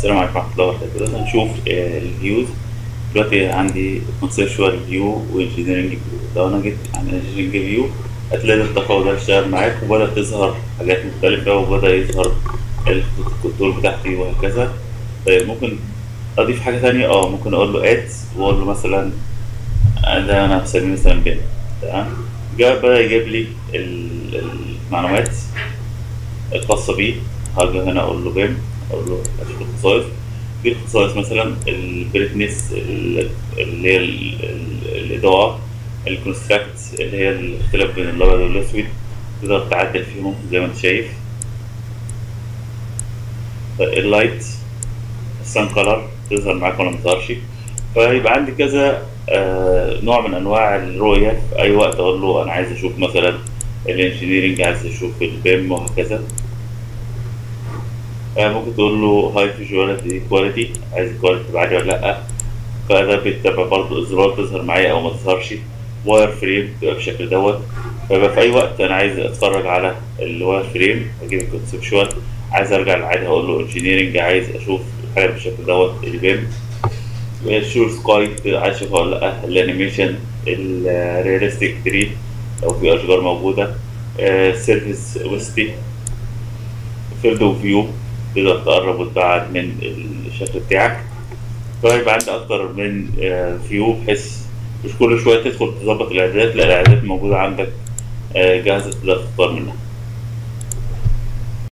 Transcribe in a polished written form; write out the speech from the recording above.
السلام عليكم ورحمة الله وبركاته. دلوقتي هنشوف الفيوز. دلوقتي عندي conceptual فيو وانجينيرنج فيو. لو أنا جيت عن انجينيرنج فيو هتلاقي التفاوض ده اشتغل معاك وبدأت تظهر حاجات مختلفة وبدأ يظهر الخطوط الكنترول بتاعتي وهكذا. طيب ممكن أضيف حاجة تانية، ممكن أقول له اد وأقول له مثلا ده أنا هسميه مثلا بيم. تمام. بدأ يجيب لي المعلومات الخاصة بيه. هاجي هنا أقول له بيم، أقول له أشوف الخصائص. في الخصائص مثلا البريتنس اللي هي الإضاءة، الكونستراكت اللي هي الاختلاف بين الأبيض والأسود، تقدر تعدل فيهم زي ما أنت شايف. اللايت، السان كلر تظهر معاك ولا متظهرش. فيبقى عندي كذا نوع من أنواع الرؤية. في أي وقت أقول له أنا عايز أشوف مثلا الانجينيرنج، عايز أشوف البيم وهكذا. ممكن تقول له هاي فيجواليتي كواليتي، عايز الكواليتي تبقى عالية ولا لأ. فده بيتبع برضه إزرار تظهر معايا أو ما تظهرش. واير فريم تبقى بالشكل دوت. فيبقى في أي وقت أنا عايز أتفرج على الواير فريم أجيب الكونسبشوال، عايز أرجع للعادي هقول له انجينيرنج، عايز أشوف الحاجة بالشكل دوت البيم. الشور سكاي عايز أشوفها ولا لأ. الأنيميشن، الرياليستيك تري لو في أشجار موجودة. سيرفيس ويستي، فيلد اوف فيو تقدر تقرب وتبعد من الشكل بتاعك. فيبقى عندي أكتر من فيو، بحيث مش كل شوية تدخل تظبط الإعدادات، لا الإعدادات موجودة عندك جاهزة تقدر تختار منها.